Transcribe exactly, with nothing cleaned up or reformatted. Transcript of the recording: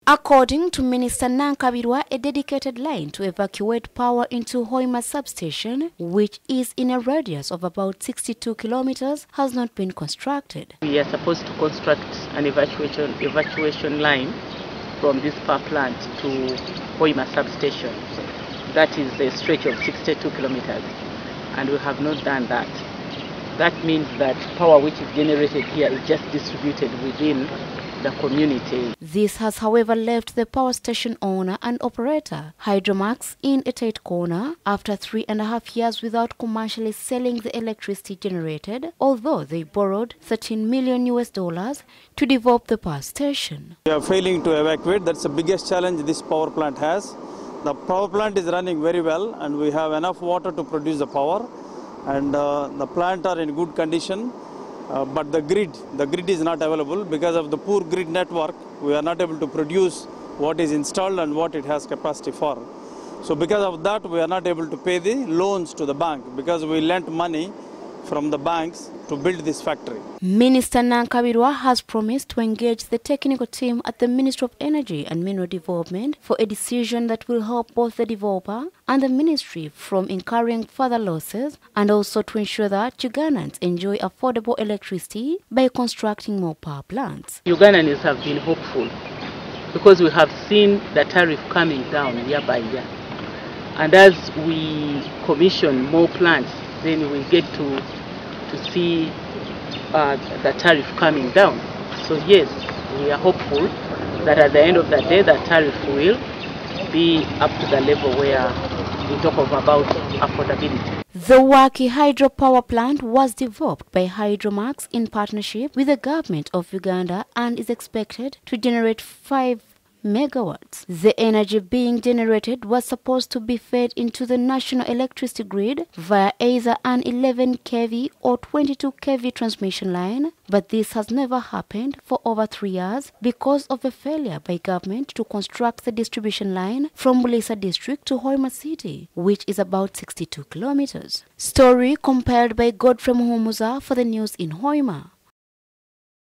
According to Minister Nankabirwa, a dedicated line to evacuate power into Hoima substation, which is in a radius of about sixty-two kilometers, has not been constructed. We are supposed to construct an evacuation, evacuation line from this power plant to Hoima substation. That is a stretch of sixty-two kilometers, and we have not done that. That means that power which is generated here is just distributed within the community. This has, however, left the power station owner and operator, Hydromax, in a tight corner after three and a half years without commercially selling the electricity generated, although they borrowed thirteen million U S dollars to develop the power station. We are failing to evacuate. That's the biggest challenge this power plant has. The power plant is running very well and we have enough water to produce the power, and uh, the plant are in good condition. Uh, but the grid, the grid is not available because of the poor grid network. We are not able to produce what is installed and what it has capacity for. So because of that, we are not able to pay the loans to the bank because we lent money from the banks to build this factory. Minister Nankabirwa has promised to engage the technical team at the Ministry of Energy and Mineral Development for a decision that will help both the developer and the ministry from incurring further losses, and also to ensure that Ugandans enjoy affordable electricity by constructing more power plants. Ugandans have been hopeful because we have seen the tariff coming down year by year. And as we commission more plants, then we get to to see uh, the tariff coming down. So yes, we are hopeful that at the end of the day, the tariff will be up to the level where we talk of about affordability. The Waki hydropower plant was developed by Hydromax in partnership with the government of Uganda and is expected to generate five megawatts. The energy being generated was supposed to be fed into the national electricity grid via either an eleven K V or twenty-two K V transmission line, but this has never happened for over three years because of a failure by government to construct the distribution line from Bulisa district to Hoima city, which is about sixty-two kilometers. Story compiled by Godfrey Muhumuza for the news in Hoima.